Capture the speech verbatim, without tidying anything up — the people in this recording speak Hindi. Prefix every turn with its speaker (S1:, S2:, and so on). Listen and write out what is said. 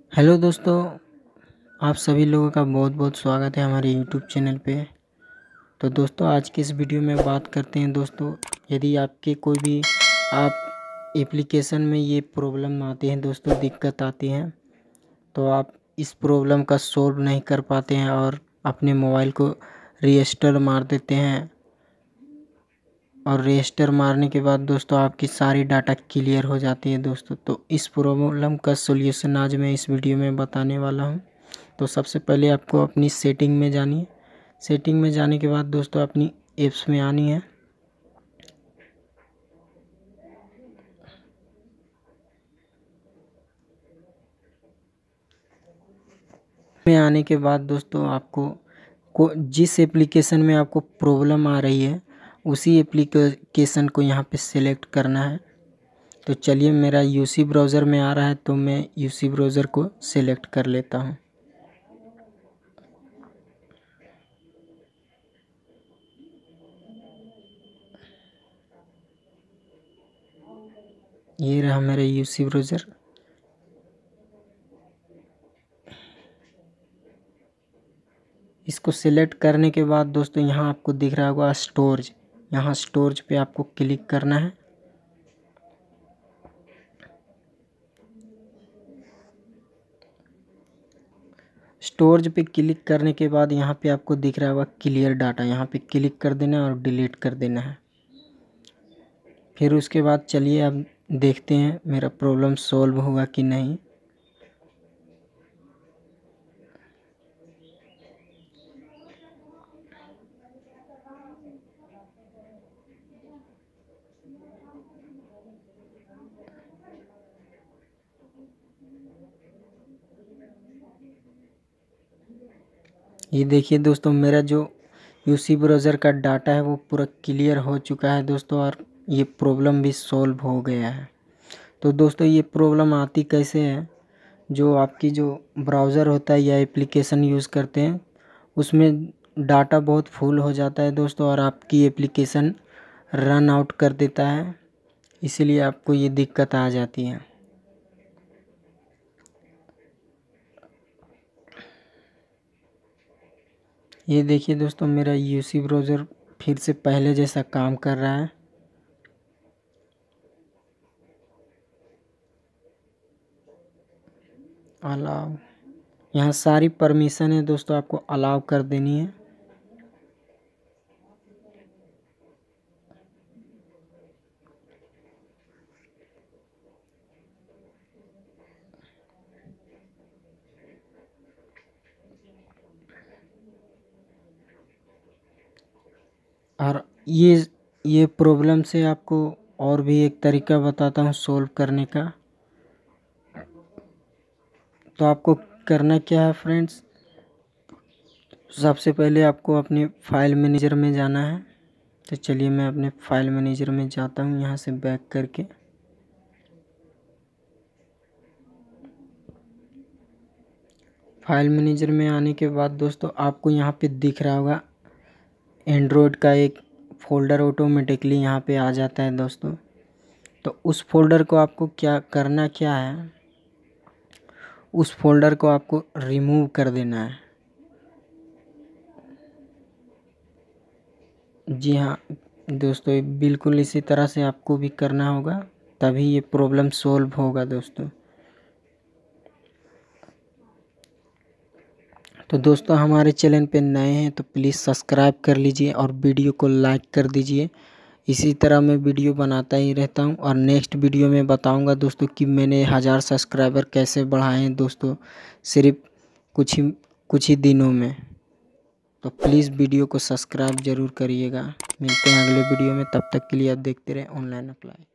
S1: हेलो दोस्तों, आप सभी लोगों का बहुत बहुत स्वागत है हमारे यूट्यूब चैनल पे। तो दोस्तों, आज की इस वीडियो में बात करते हैं दोस्तों, यदि आपके कोई भी आप एप्लीकेशन में ये प्रॉब्लम आती है दोस्तों, दिक्कत आती है, तो आप इस प्रॉब्लम का सॉल्व नहीं कर पाते हैं और अपने मोबाइल को रीस्टार्ट मार देते हैं, और रजिस्टर मारने के बाद दोस्तों आपकी सारी डाटा क्लियर हो जाती है दोस्तों। तो इस प्रॉब्लम का सॉल्यूशन आज मैं इस वीडियो में बताने वाला हूं। तो सबसे पहले आपको अपनी सेटिंग में जानी है। सेटिंग में जाने के बाद दोस्तों अपनी ऐप्स में आनी है। में आने के बाद दोस्तों आपको को जिस एप्लीकेशन में आपको प्रॉब्लम आ रही है उसी एप्लीकेशन को यहाँ पे सिलेक्ट करना है। तो चलिए, मेरा यूसी ब्राउज़र में आ रहा है तो मैं यूसी ब्राउज़र को सिलेक्ट कर लेता हूँ। ये रहा मेरा यूसी ब्राउज़र। इसको सिलेक्ट करने के बाद दोस्तों यहाँ आपको दिख रहा होगा स्टोरेज। यहाँ स्टोरेज पे आपको क्लिक करना है। स्टोरेज पे क्लिक करने के बाद यहाँ पे आपको दिख रहा होगा क्लियर डाटा। यहाँ पे क्लिक कर देना है और डिलीट कर देना है। फिर उसके बाद चलिए अब देखते हैं मेरा प्रॉब्लम सॉल्व होगा कि नहीं। ये देखिए दोस्तों, मेरा जो यूसी ब्राउज़र का डाटा है वो पूरा क्लियर हो चुका है दोस्तों, और ये प्रॉब्लम भी सॉल्व हो गया है। तो दोस्तों, ये प्रॉब्लम आती कैसे है, जो आपकी जो ब्राउज़र होता है या एप्लीकेशन यूज़ करते हैं उसमें डाटा बहुत फुल हो जाता है दोस्तों, और आपकी एप्लीकेशन रन आउट कर देता है, इसीलिए आपको ये दिक्कत आ जाती है। ये देखिए दोस्तों, मेरा यूसी ब्राउज़र फिर से पहले जैसा काम कर रहा है। अलाउ, यहाँ सारी परमिशन है दोस्तों, आपको अलाउ कर देनी है। और ये ये प्रॉब्लम से आपको और भी एक तरीका बताता हूँ सॉल्व करने का। तो आपको करना क्या है फ्रेंड्स, सबसे पहले आपको अपने फाइल मैनेजर में जाना है। तो चलिए, मैं अपने फाइल मैनेजर में जाता हूँ, यहाँ से बैक करके। फाइल मैनेजर में आने के बाद दोस्तों आपको यहाँ पे दिख रहा होगा एंड्रॉयड का एक फ़ोल्डर ऑटोमेटिकली यहाँ पे आ जाता है दोस्तों। तो उस फोल्डर को आपको क्या करना क्या है, उस फोल्डर को आपको रिमूव कर देना है। जी हाँ दोस्तों, बिल्कुल इसी तरह से आपको भी करना होगा, तभी ये प्रॉब्लम सॉल्व होगा दोस्तों। तो दोस्तों, हमारे चैनल पे नए हैं तो प्लीज़ सब्सक्राइब कर लीजिए और वीडियो को लाइक कर दीजिए। इसी तरह मैं वीडियो बनाता ही रहता हूं, और नेक्स्ट वीडियो में बताऊंगा दोस्तों कि मैंने हज़ार सब्सक्राइबर कैसे बढ़ाए हैं दोस्तों, सिर्फ कुछ ही कुछ ही दिनों में। तो प्लीज़ वीडियो को सब्सक्राइब ज़रूर करिएगा। मिलते हैं अगले वीडियो में, तब तक के लिए आप देखते रहें ऑनलाइन अप्लाई।